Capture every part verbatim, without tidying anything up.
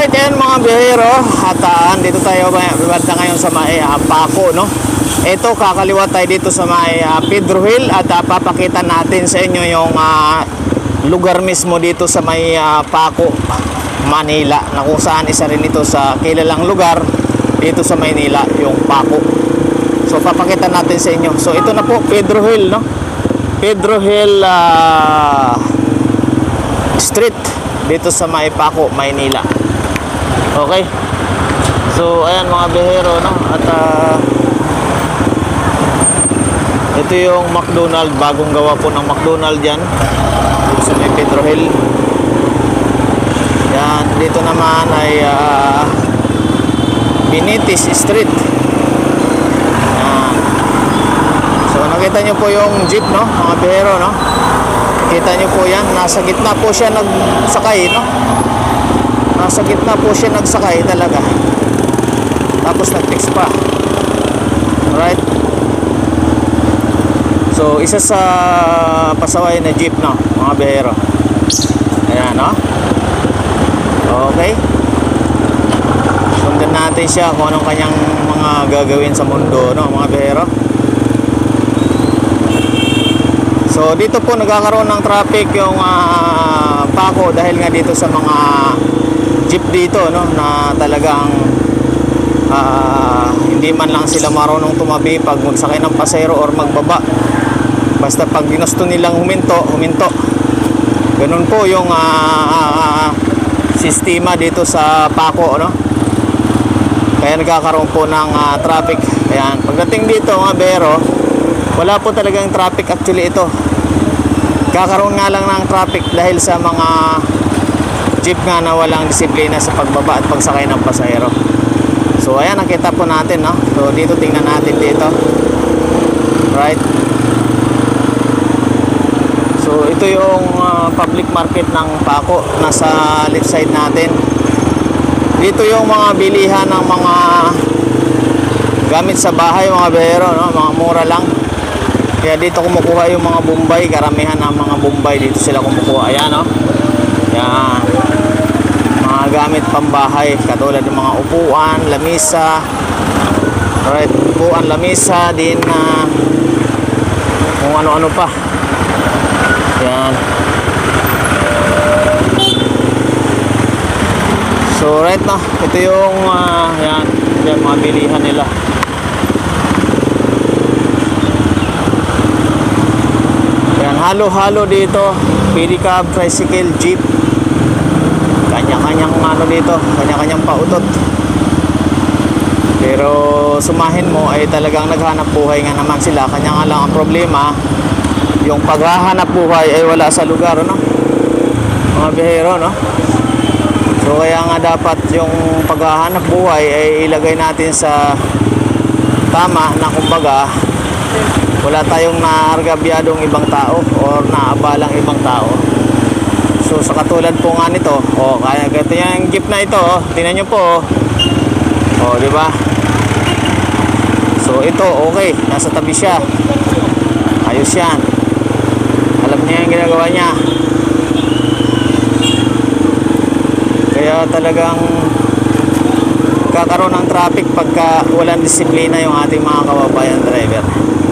Alright, yan mga biyahero. At uh, dito tayo bibanda ngayon sa may uh, Paco, no? Ito, kakaliwa tayo dito sa may uh, Pedro Hill. At uh, papakita natin sa inyo yung uh, lugar mismo dito sa may uh, Paco, Manila, na kung saan isa rin ito sa kilalang lugar dito sa Maynila, yung Paco. So papakita natin sa inyo. So ito na po, Pedro Hill, no? Pedro Hill uh, Street dito sa may Paco, Maynila. Okay. So ayan mga biyahero, no? At uh, ito yung McDonald, bagong gawa po ng McDonald yan dito sa may Pedro Hill. Yan, dito naman ay uh, Binitis Street. Yan. So nakita nyo po yung jeep, no, mga biyahero, no? Kita nyo po yan, nasa gitna po siya nagsakay, no? Nasa gitna po siya nagsakay talaga. Tapos nag-fix pa. Alright. So isa sa pasaway na jeep, no, mga biyahero. Ayan, no? Okay. Sundan natin siya kung anong kanyang mga gagawin sa mundo, no, mga biyahero. So dito po nagkakaroon ng traffic yung uh, Paco dahil nga dito sa mga jeep dito, no, na talagang uh, hindi man lang sila marunong tumabi pag magsakay ng pasero or magbaba. Basta pag ginusto nilang huminto, huminto. Ganun po yung uh, uh, sistema dito sa Paco, no? Kaya nagkakaroon po ng uh, traffic. Ayan, pagdating dito mga biyahero, wala po talagang traffic actually ito. Kakaroon nga lang ng traffic dahil sa mga jeep nga na walang disiplina sa pagbaba at pagsakay ng pasahero. So ayan, nakita po natin, no? So dito tingnan natin dito. Right? So ito yung uh, public market ng Paco, nasa left side natin. Dito yung mga bilihan ng mga gamit sa bahay, mga biyahero, no? Mga mura lang. Kaya dito kumukuha yung mga Bombay, karamihan ng mga Bombay dito sila kumukuha. Ayan, no? Yan. Mga gamit pambahay, katulad ng mga upuan, lamisa. Alright, upuan, lamisa, din na uh, kung ano-ano pa. Yan. So right na, ito yung uh, yan, yan mga bilihan nila. Yan, halo-halo dito, pedicab, tricycle, jeep. Kanya-kanyang ano dito, kanya-kanyang pautot. Pero sumahin mo ay talagang naghanap buhay nga naman sila. Kanya nga lang ang problema, yung paghahanap buhay ay wala sa lugar, no? Mga biyahero, no? So kaya nga dapat yung paghahanap buhay ay ilagay natin sa tama na, kumbaga wala tayong naargabyadong ibang tao or naabalang ibang tao. So sa katulad po nga nito, oh, kaya ganito yung jeep na ito, oh, tingnan nyo po, oh, oh, di ba? So ito, okay, nasa tabi siya, ayos yan, alam niya yung ginagawa niya. Kaya talagang kakaroon ng traffic pagka walang disiplina yung ating mga kababayan driver.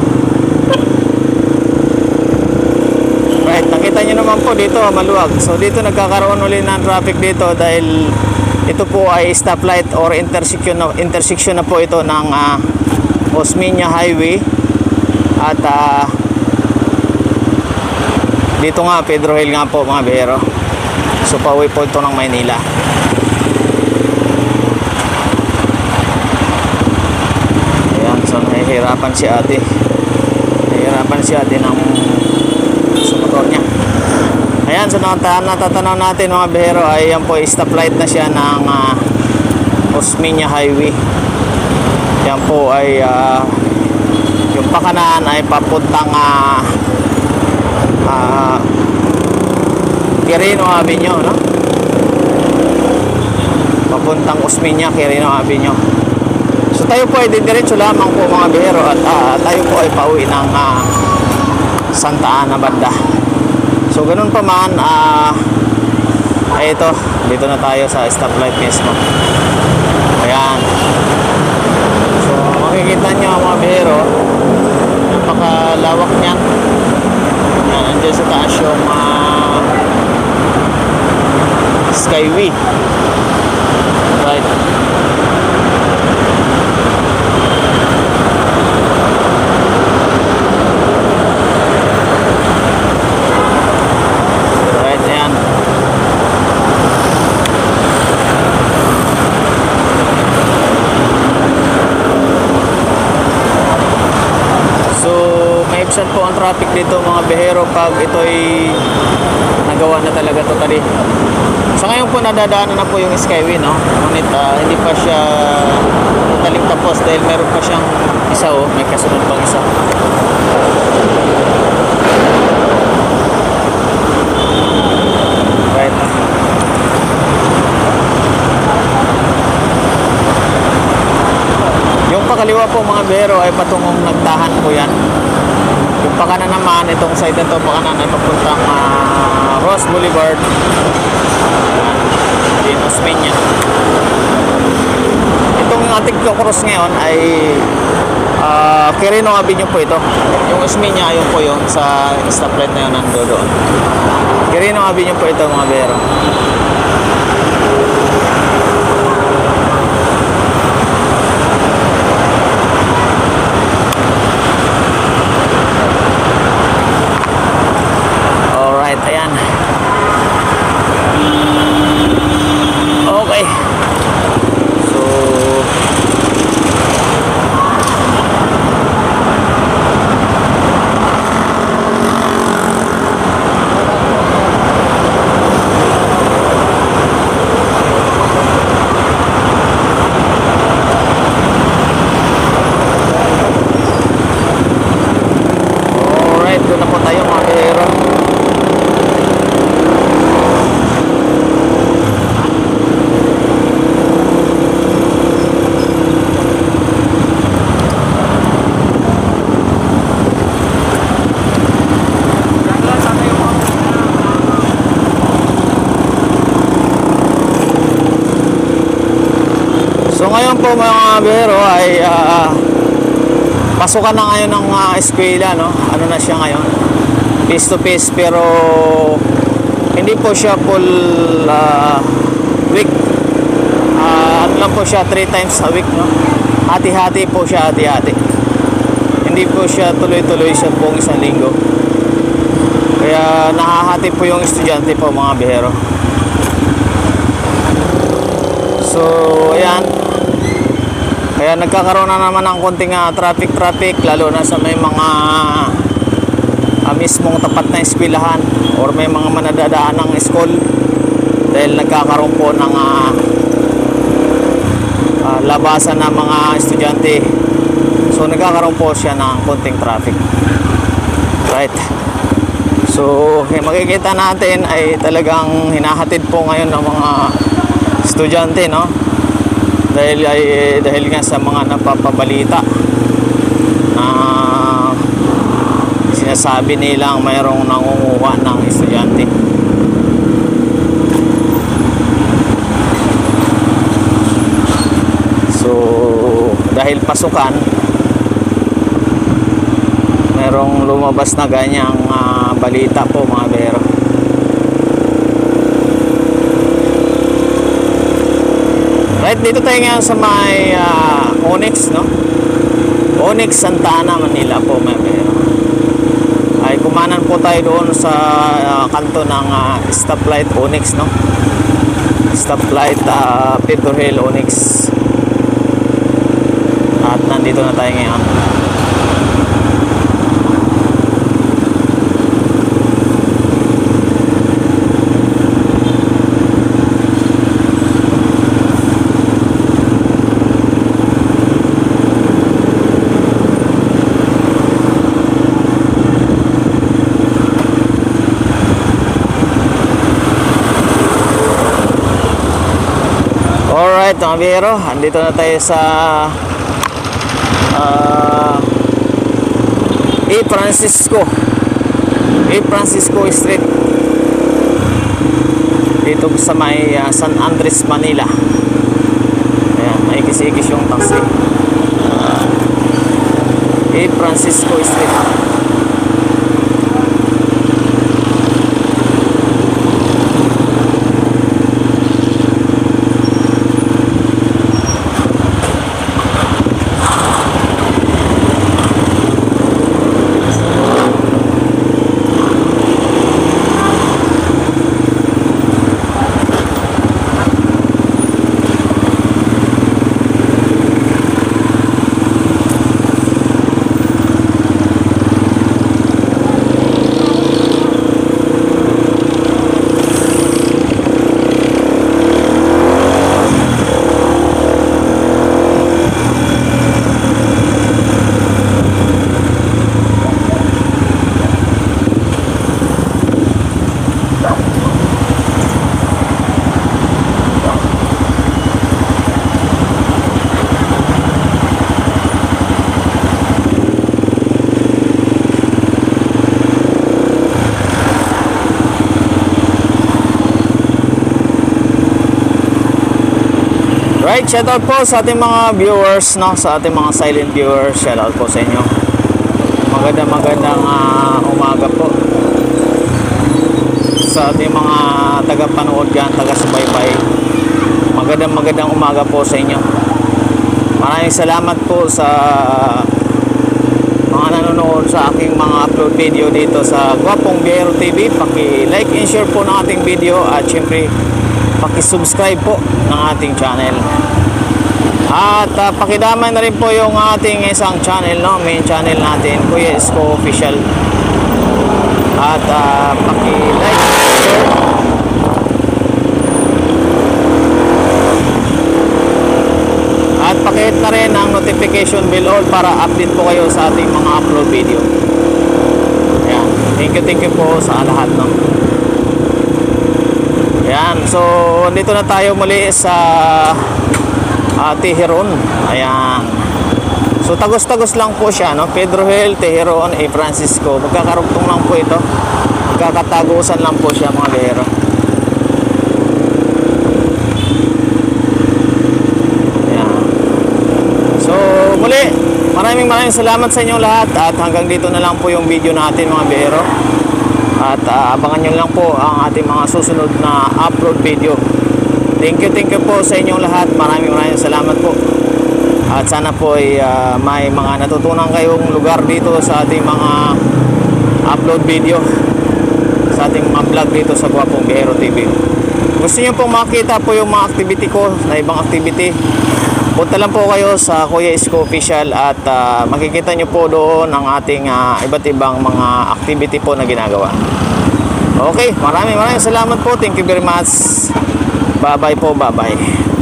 Right, nakita nyo naman po dito maluwag. So dito nagkakaroon ulit ng traffic dito dahil ito po ay stoplight or intersection na, intersection na po ito ng uh, Osmeña Highway. At uh, dito nga Pedro Hill nga po, mga biyahero. So pauwi po ito ng Maynila. Ayan, so nahihirapan si ate. Nahihirapan si ate ng sa motor niya. Ayan, so natatanaw natin mga biyahero ay yan po, stoplight na siya ng uh, Osmeña Highway. Yan po ay uh, yung pakanan ay papuntang uh, uh, Quirino Avenue, no? Papuntang Osmeña, Quirino Avenue. So tayo po ay didiretso lamang po mga biyahero at uh, tayo po ay pauwi ng uh, Santa Ana banda. So ganun pa man, uh, Ay ito, dito na tayo sa stoplight mismo. Ayan. So makikita nyo mga bihero, napakalawak niyan. Ayan, andyan sa taas yung uh, Skyway. Right. Right, ayan. So, maibsan po ang traffic dito mga bihero pag ito'y nagawa na talaga totally. Sa ngayon po nadadaanan na po yung Skyway, no? Ngunit uh, hindi pa siya totally tapos dahil meron pa siyang isa, oh, may kasunod pang isa. Right. Yung pakaliwa po mga bihero ay patungong Nagtahan po yan. Yung pakanan naman, itong side na ito, pakanan ay papuntang uh, Ross Boulevard. Din Osmeña. Itong ating cross ngayon ay uh, Quirino Avenue po ito. Yung Osmeña, ayun po yung sa stoplight na yun nando doon. Quirino Avenue po ito mga bihero. Alright, ayan. Okay. So alright, doon na po tayo mga bihero. So ngayon po mga bihero ay uh, pasukan na ngayon ng uh, eskwela, no? Ano na siya ngayon? Face to face, pero hindi po siya full uh, week. Uh, ano lang po siya, three times a week, no? Hati-hati po siya, hati-hati. Hindi po siya tuloy-tuloy siya buong isang linggo. Kaya nahahati po yung estudyante po mga bihero. So ayan. Kaya nagkakaroon na naman ng konting uh, traffic-traffic, lalo na sa may mga uh, mismong tapat na eskwelahan or may mga manadadaan ng school, dahil nagkakaroon po ng uh, uh, labasan ng mga estudyante. So nagkakaroon po siya ng konting traffic. Right. So okay, makikita natin ay talagang hinahatid po ngayon ng mga estudyante, no? Dahil ay dahil nga sa mga napapabalita na sinasabi nilang mayroong nangunguha ng estudyante. So dahil pasukan, mayroong lumabas na ganyang uh, balita po mga bihero. Right, dito tayo ngayon sa may uh, Onyx, no? Onyx, Santa Ana, Manila po mga bihero. Ay kumanan po tayo doon sa uh, kanto ng uh, stoplight Onyx, no? Stoplight uh, Pedro Hill Onyx. At nandito na tayo ngayon. Alright mga bihero, andito na tayo sa uh, A. Francisco A. Francisco Street. A. dito sa may uh, San Andres, Manila. Ayan, naikis-ikis yung taxi. A. Francisco Street. Right, shoutout po sa ating mga viewers, no? Sa ating mga silent viewers, shoutout po sa inyo. Magandang magandang uh, umaga po sa ating mga tagapanood dyan, taga-subaybay. Magandang magandang umaga po sa inyo. Maraming salamat po sa mga nanonood sa aking mga upload video dito sa Gwapong Biyahero T V. Paki-like and share po ng ating video at syempre paki-subscribe po ng ating channel. At uh, pakidamay na rin po yung ating isang channel, no? Main channel natin, Kuya Isko Official. At uh, paki-like, share. At paki-hit na rin ang notification bell all para update po kayo sa ating mga upload video. Ayan. Thank you, thank you po sa lahat, no? Ayan, so dito na tayo muli sa uh, Teheron. Ayan. So tagos-tagos lang po siya, no? Pedro Hill, Teheron, A. Francisco. Magkakarugtong lang po ito. Magkakatagusan lang po siya, mga biyahero. Ayan. So muli, maraming maraming salamat sa inyong lahat. At hanggang dito na lang po yung video natin, mga biyahero. At uh, abangan nyo lang po ang ating mga susunod na upload video. Thank you, thank you po sa inyong lahat. Maraming maraming salamat po. At sana po ay uh, may mga natutunan kayong lugar dito sa ating mga upload video, sa ating mga vlog dito sa Gwapong Biyahero T V. Gusto nyo pong makita po yung mga activity ko na ibang activity, punta lang po kayo sa Kuya Isko Official at uh, makikita nyo po doon ang ating uh, iba't ibang mga activity po na ginagawa. Okay, maraming maraming salamat po. Thank you very much. Bye bye po, bye bye.